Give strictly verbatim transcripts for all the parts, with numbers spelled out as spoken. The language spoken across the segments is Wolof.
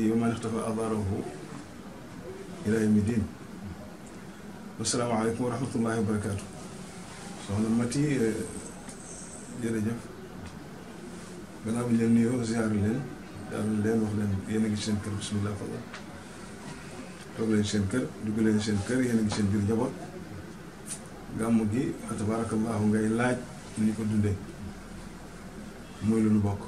man ixtafa adarahu ila yawmi diin. Assalaamu aleykum wa rahmatullahi wa barakaatu. soxna Mati jërëjëf gannaaw bi leen nuyoo ziyaar leen daal leen wax leen yéen a ngi seen kër bismillah fadal toog leen seen kër dugg leen seen kër yéen a ngi seen biir njaboot. gàmmu gi tabaarakallaahu ngay laaj ni ko dundee muy lu nu bokk.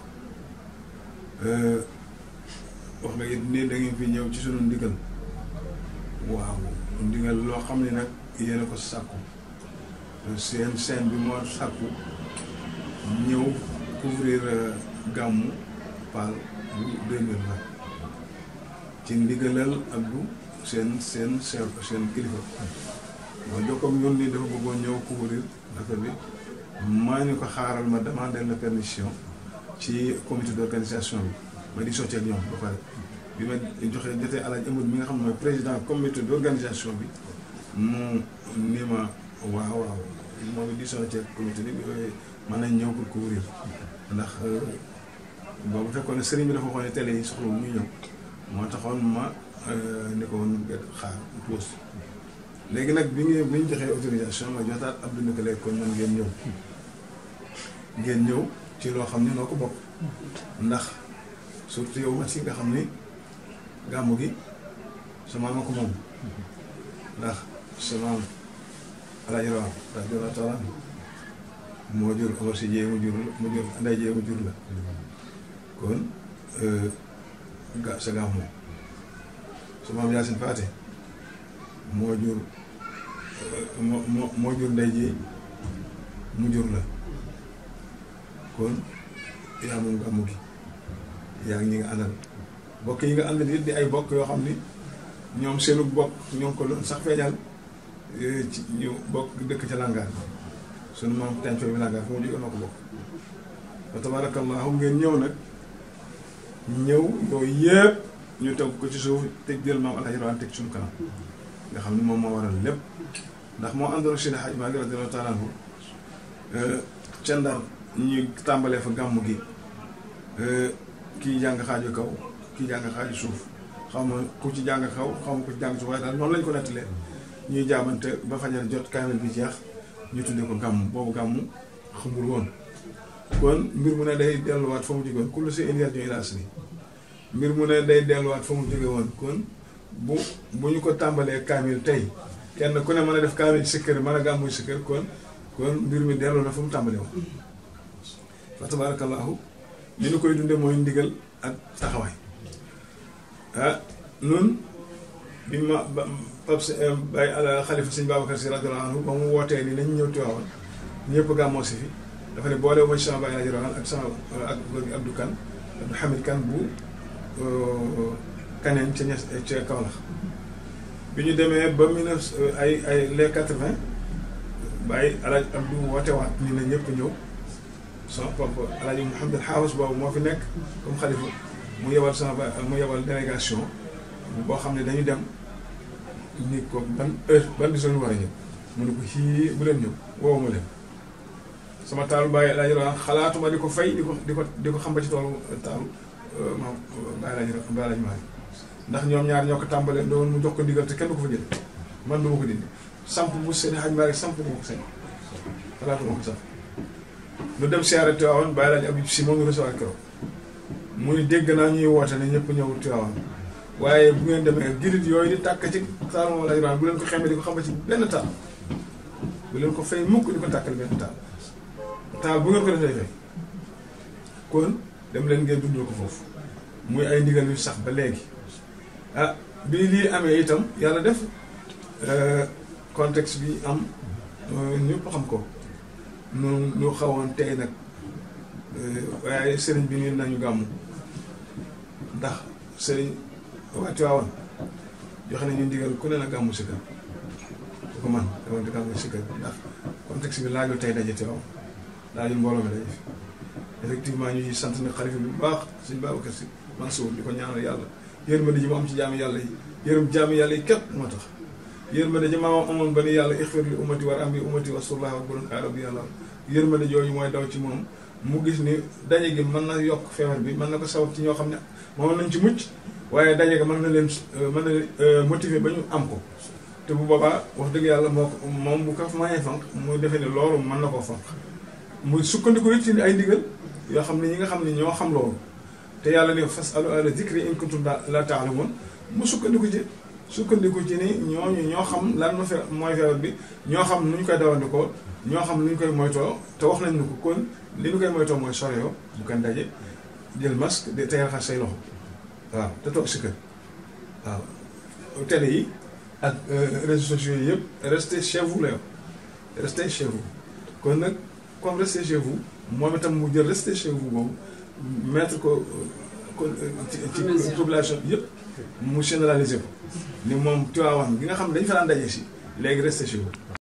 wax nga it ni da ngeen fi ñëw ci sunu ndigal waaw ndigal loo xam ne nag yéen a ko sàkku seen seen bi moo sàkku ñëw couvrir gàmmu Paal bu deux mille vingt ci ndigalal Abdou seen seen seen seen kilifa mooy jokkoom ñun ni dafa bëggoon ñëw couvrir affaire bi maa ñu ko xaaral ma demander la permission ci comité d'organisation bi ma di sotti ak ñoom ba pare bi ma joxee jotee Alaaji Amadou mi nga xam ne mooy président comité d'organisation bi mu ni ma waaw waaw moom di sotti ak comité bi mën nañ ñëw pour couvrir ndax boobu fekkoon ne sëriñ bi dafa waxoon ne télé yi soxla ñu ñëw moo taxoon ma ni ko woon xaar pause léegi nag bi ngeen bi ñu joxee autorisation ma jotaat Abdou ni ko léegi kon man ngeen ñëw ngeen ñëw ci loo xam ne noo ko bokk ndax surtout yow ma si nga xam ni gàmmu gi sama ma ko moom ndax sama Alaaji Rawaan radiyallaahu taala moo jur Omar Si Jéey mu jur mu jur Nday Jéey mu jur la kon ga sa gàmmu sama am Yaasin Faate moo jur moo moo moo jur Nday Jéey mu jur la kon yaa moom gàmmu gi yaa ngi ñi nga àndal bokk yi nga àndal it di ay bokk yoo xam ni ñoom seenu bokk ñoo ko doon sax feeñal ci ñu bokk dëkk ca Langaar sunu maam tenco bi Langaar fu mu jógee noo ko bokk wa tabarakallahu ngeen ñëw nag ñëw yooyu yëpp ñu teg ko ci suuf te jël maam Alaaji Rawaan teg suñu kanam nga xam ni moom moo waral lépp ndax moo àndoon Seydi Hajji Maalik radiyallaahu taala anhu ca Ndar ñu tàmbalee fa gàmmu gi kii jàng xaaju kaw kii jàng xaaju suuf xam nga ku ci jàng kaw xam nga ku ci jàng suuf waaye daal noonu lañ ko nettalee ñuy jaabante ba fajar jot kaamil bi jeex ñu tuddee ko gàmmu boobu gàmmu xamul woon kon mbir mu ne day delluwaat fa mu jóge woon kullu shay'in yarji'u ilaa aslihi mbir mu ne day delluwaat fa mu jóge woon kon bu bu ñu ko tàmbalee kaamil tey kenn ku ne mën a def kaamil ci sa kër mën a gàmmu ci sa kër kon kon mbir mi delloo na fa mu tàmbalee woon fa tabarakallahu li ñu koy dundee mooy ndigal ak taxawaay ah nun bi ma ba Pape Baye xalifa sëñ Babacar Si radiyallaahu anhu ba mu wootee ni nañ ñëw Tiwaawan ñëpp gàmmoo si fi dafa ne boole ma ci sama Baye Alaaji Rawaan ak sama ak góor gi Abdou Kane Abdou Hamid Kane bu Kaneen ca ñes ca Kaolack bi ñu demee ba mille neuf ay ay les quatre-vingt Baye Alaaji Abdou woote waat ni na ñëpp ñëw sama papa Alaaji Mouhamed Xaafis boobu moo fi nekk comme xalifa mu yebal sama mu yebal délégation boo xam ne dañu dem ni ko ban heure ban bis lañu war a ñëw mu ne ko xii bu leen ñëw woowu ma leen sama taalu Baye Alaaji Rawaan xalaatuma di ko fay di ko di ko di ko xam ba ci toolu taalu maam Baye Alaaji Baye Alaaji Maalik ndax ñoom ñaar ñoo ko tàmbalee doon mu jox ko ndigal te kenn du ko fa jële man du ma ko dindi samp bu Seydi Hajji Maalik samp du ma ko sañ xalaatuma ko sax lu dem siyaare Tiwaawan Baye Alaaji Abdou Si moom ñu recevoir keroog mu ni dégg naa ñuy woote ne ñëpp ñëw Tiwaawan waaye bu ngeen demee girit yooyu di tàkk ci taal moom Alaaji Rawaan bu leen ko xamee di ko xam ci benn taal bu leen ko fay mukk di ko tàkkal benn taal taal bu ngeen ko defee fay kon dem leen ngeen dundal ko foofu muy ay ndigal yu sax ba léegi ah bi lii amee itam yàlla def contexte bi am ñëpp xam ko noonu ñu xawoon tey nag waaye sëriñ bi nii nañu gàmmu ndax sëriñ waa Tiwaawan joxe nañu ndigal ku ne na gàmmu si kër ku ko man dama di gàmmu si kër ndax contexte bi laajul tey daje Tiwaawan laajul mbooloo mi daje fi effectivement ñuy sant na xalifa bi bu baax sëñ Babacar Si Mansour di ko ñaanal yàlla yërmande ji mu am ci jaami yàlla yi yërëm jaami yàlla yi képp moo tax yërmande ji maamam amoon ba ni yàlla ixfir li ummati war am bi ummati wa sullahi wa buron arabi yàlla yërmande jooju mooy daw ci moom mu gis ni daje gi mën na yokk feebar bi mën na ko sabab ci ñoo xam ne moom nañ ci mucc waaye daje ga mën na leen mën na leen motiver ba ñu am ko te bu boobaa wax dëgg yàlla moo ko moom bu ko mayee fanq muy defee ne loolu mën na koo fanq muy sukkandiku it ci ay ndigal yoo xam ne ñi nga xam ne ñoo xam loolu te yàlla ne fasalu ahla zikri in kuntum laa ta'lamuun mu sukkandiku ci sukkandiku ci ni ñooñu ñoo xam lan ma fe mooy feebar bi ñoo xam nu ñu koy dawandikoo ñoo xam nu ñu koy moytoo te wax nañ ni ko kon li ñu koy moytoo mooy soreyoo bu kan daje jël masque de tey raxas say loxo waaw te toog si kër waaw télé yi ak réseaux sociaux yi yëpp restez chez vous la yow restez chez vous kon nag comme restez chez vous moom itam mu jël restez chez vous boobu mettre ko ko ci ci population bi yëpp mu généraliser ko ni moom Tivaouane gi nga xam ne dañu fa daan daje si léegi restez chez vous